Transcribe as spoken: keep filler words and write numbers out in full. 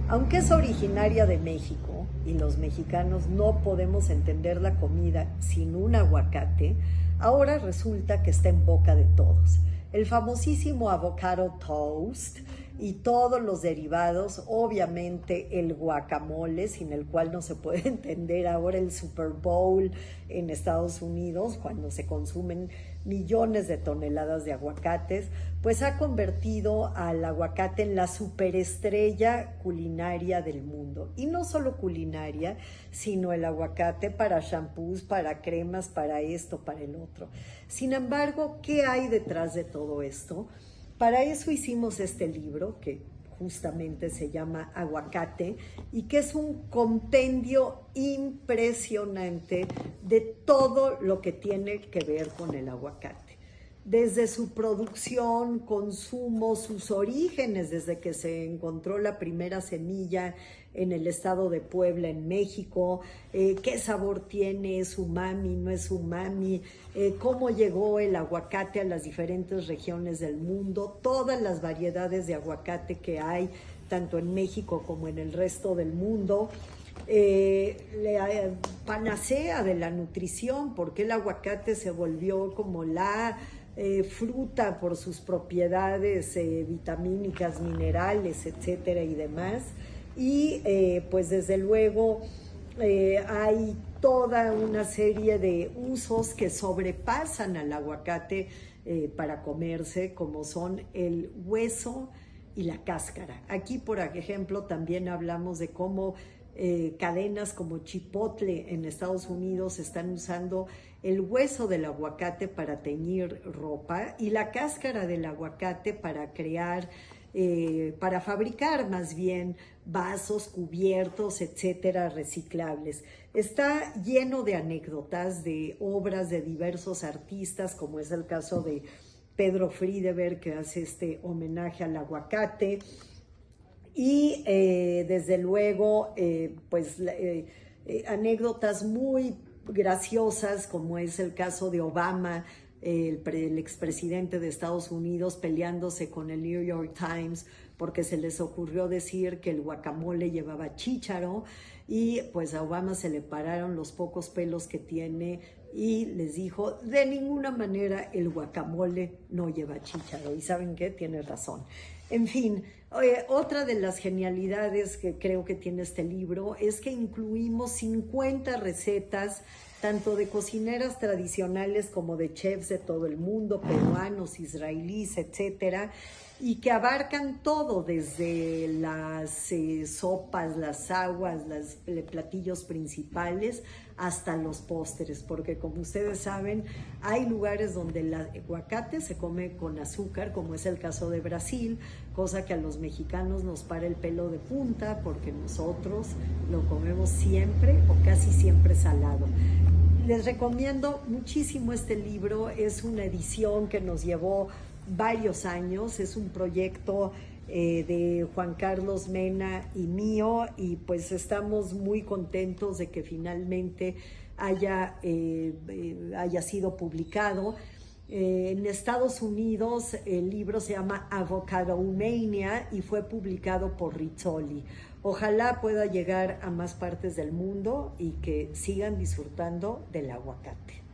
Aunque es originaria de México y los mexicanos no podemos entender la comida sin un aguacate, ahora resulta que está en boca de todos. El famosísimo avocado toast y todos los derivados, obviamente el guacamole, sin el cual no se puede entender ahora el Super Bowl en Estados Unidos, cuando se consumen millones de toneladas de aguacates, pues ha convertido al aguacate en la superestrella culinaria del mundo. Y no solo culinaria, sino el aguacate para shampoos, para cremas, para esto, para el otro. Sin embargo, ¿qué hay detrás de todo esto? Para eso hicimos este libro que justamente se llama Aguacate y que es un compendio impresionante de todo lo que tiene que ver con el aguacate. Desde su producción, consumo, sus orígenes, desde que se encontró la primera semilla en el estado de Puebla, en México, eh, qué sabor tiene, es umami, no es umami, eh, cómo llegó el aguacate a las diferentes regiones del mundo, todas las variedades de aguacate que hay, tanto en México como en el resto del mundo. Eh, la eh, panacea de la nutrición, porque el aguacate se volvió como la eh, fruta por sus propiedades eh, vitamínicas, minerales, etcétera y demás. Y eh, pues desde luego eh, hay toda una serie de usos que sobrepasan al aguacate eh, para comerse, como son el hueso y la cáscara. Aquí, por ejemplo, también hablamos de cómo Eh, cadenas como Chipotle en Estados Unidos están usando el hueso del aguacate para teñir ropa y la cáscara del aguacate para crear, eh, para fabricar más bien vasos, cubiertos, etcétera, reciclables. Está lleno de anécdotas, de obras de diversos artistas, como es el caso de Pedro Friedeberg, que hace este homenaje al aguacate. Y eh, desde luego, eh, pues eh, eh, anécdotas muy graciosas, como es el caso de Obama, eh, el, pre, el expresidente de Estados Unidos, peleándose con el New York Times porque se les ocurrió decir que el guacamole llevaba chícharo, y pues a Obama se le pararon los pocos pelos que tiene y les dijo, de ninguna manera el guacamole no lleva chícharo. Y ¿saben qué? Tiene razón. En fin, eh, otra de las genialidades que creo que tiene este libro es que incluimos cincuenta recetas, tanto de cocineras tradicionales como de chefs de todo el mundo, peruanos, israelíes, etcétera, y que abarcan todo, desde las eh, sopas, las aguas, los platillos principales, hasta los postres, porque como ustedes saben, hay lugares donde el aguacate se come con azúcar, como es el caso de Brasil, cosa que a los mexicanos nos para el pelo de punta, porque nosotros lo comemos siempre o casi siempre salado. Les recomiendo muchísimo este libro, es una edición que nos llevó varios años, es un proyecto eh, de Juan Carlos Mena y mío, y pues estamos muy contentos de que finalmente haya, eh, eh, haya sido publicado. Eh, en Estados Unidos el libro se llama Avocadomania y fue publicado por Rizzoli. Ojalá pueda llegar a más partes del mundo y que sigan disfrutando del aguacate.